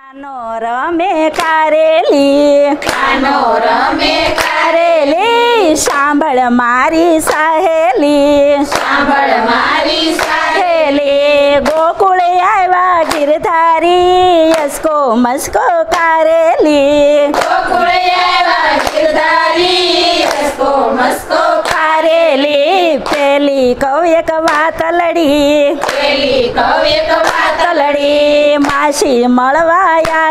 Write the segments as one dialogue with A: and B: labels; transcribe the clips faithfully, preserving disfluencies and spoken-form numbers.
A: કાનો રમે કારેલી,
B: કાનો રમે
A: કારેલી સાંભળ મારી સહેલી,
B: સાંભળ મારી
A: સહેલી ગોકુળે આવ્યા ગિરધારી, યસકો મસ્કો કારેલી,
B: ગોકુળે આવ્યા ગિરધારી, યસકો મસ્કો
A: કારેલી પેલી કહું એક વાત લડી,
B: પેલી કહું એક વાત
A: લડી માસી મળવા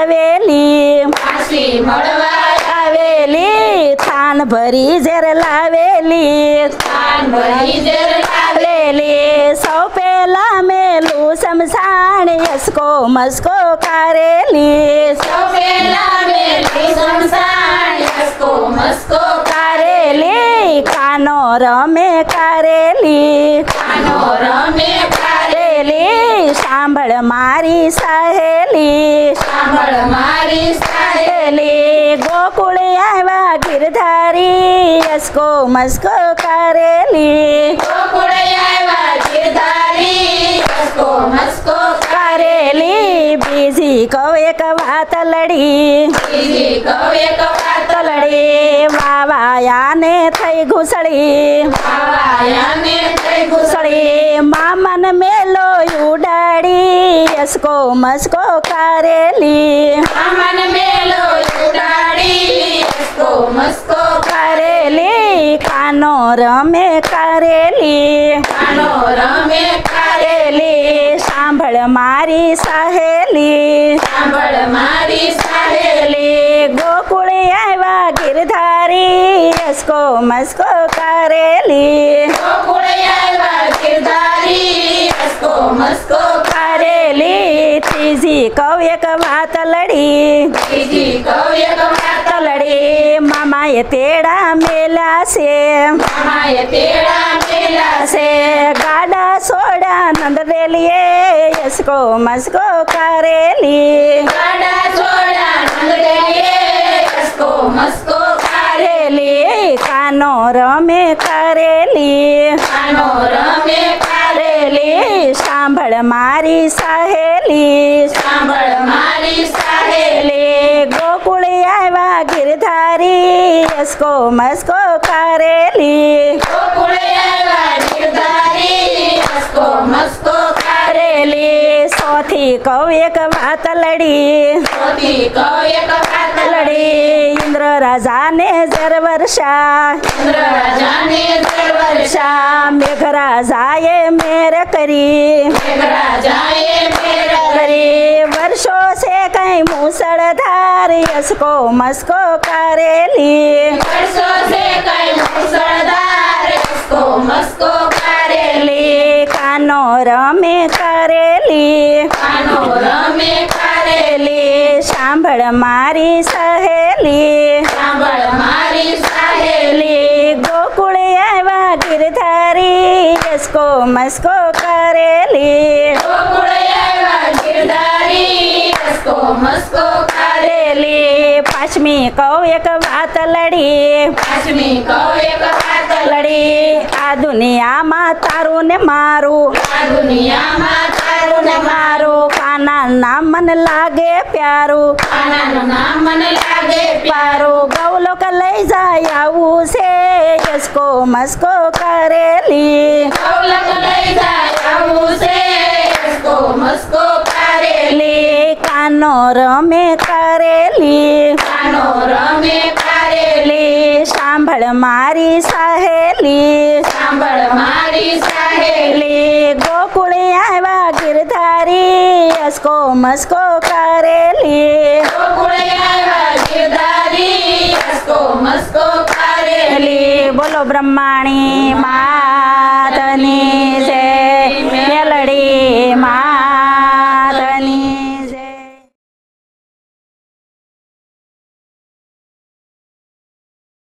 A: આવેલી,
B: માસી મળવા
A: આવેલી થાન ભરી ઝેર લાવેલી,
B: થાન ભરી ઝેર
A: લાવેલી સૌ પેલા મેલું સમસાણ, યસકો મસ્કો કારેલી,
B: સૌ પેલા મેલી સમસાણ, યસકો મસ્કો
A: કારેલી કાનો રમે કારેલી,
B: કાનો રમે
A: કારેલી સાંભળ મારી સહેલી,
B: સાંભળ મારી
A: સહેલી ગોકુળે આવ્યા ગિરધારી, યસકો મસ્કો કારેલી,
B: ગોકુળે આવ્યા ગિરધારી, યસકો મસ્કો
A: કારેલી બીજી કહું એક વાત લડી,
B: બીજી કહું એક વાત
A: લડી વાવાયાને થઈ ઘૂસળી,
B: વાવાયાને થઈ
A: ઘૂસળી મામન મેલો ઉડાડી, યસકો મસ્કો કારેલી,
B: મામન મેલો ઉડાડી, યસકો મસ્કો
A: કારેલી કાનો રમે કારેલી,
B: કાનો રમે
A: કારેલી સાંભળ મારી સહેલી,
B: સાંભળ મારી
A: સહેલી ગોકુળે આવ્યા ગિરધારી, યસકો મસ્કો કારેલી,
B: ગોકુળે આવ્યા ગિરધારી, યસકો મસ્કો
A: કારેલી ત્રીજી કહું એક વાત લડી,
B: બીજી કહું એક વાત
A: લડી મામાએ તેડા મેલા છે,
B: મામાએ તેડા મેલા
A: છે ગાડા સોડા નંદરેલીએ, યસકો મસ્કો કારેલી,
B: ગાડા છોડા નંદરેલીએ, યસકો મસ્કો
A: કારેલી કાનો રમે કારેલી,
B: કાનો રમે
A: કારેલી સાંભળ મારી સહેલી,
B: સાંભળ મારી
A: સહેલી ગોકુળે આવ્યા ગિરધારી, યસકો મસ્કો કારેલી,
B: ગોકુળે આવ્યા ગિરધારી, યસકો મસ્કો
A: કારેલી સોથી કહું એક વાત લડી,
B: સોથી કહું એક વાત
A: લડી ઇન્દ્ર રાજાને ઝેર વર્ષા,
B: ઇન્દ્ર રાજાને ઝેર વર્ષા,
A: વર્ષા મેઘરાજાએ મેર કરી,
B: મેઘરાજાએ મેર
A: કરી વર્ષો છે કઈ મુસળધાર, યસકો મસ્કો કારેલી,
B: વર્ષો છે કઈ મુસળધાર, યસકો મસ્કો
A: કારેલી કાનો રમે કારેલી,
B: કાનો રમે
A: કારેલી સાંભળ મારી સહેલી,
B: સાંભળ મારી
A: સહેલી ગોકુળે આવ્યા ગિરધારી, યસકો મસ્કો કારેલી,
B: ગોકુળે આવ્યા ગિરધારી, યસકો મસ્કો
A: કારેલી પાંચમી કહું એક વાત લડી,
B: પાંચમી કહું એક વાત
A: લડી આ દુનિયામાં તારું ને મારું,
B: આ દુનિયામાં તારું ને
A: મારું કાના નામ મને લાગે પ્યારું,
B: કાનાનું નામ મને લાગે
A: પ્યારું ગૌલોક લઈ જાય આવું છે, યસકો મસ્કો કારેલી,
B: ગૌલોક લઈ જાય આવું છે, યસકો મસ્કો
A: કારેલી કાનો રમે કારેલી,
B: કાનો રમે
A: કારેલી સાંભળ મારી સહેલી,
B: સાંભળ મારી
A: સહેલી ગોકુળે આવ્યા ગિરધારી, યસકો મસ્કો કારેલી,
B: ગોકુળે આવ્યા ગિરધારી, યસકો મસ્કો
A: બોલો બ્રહ્માણી મા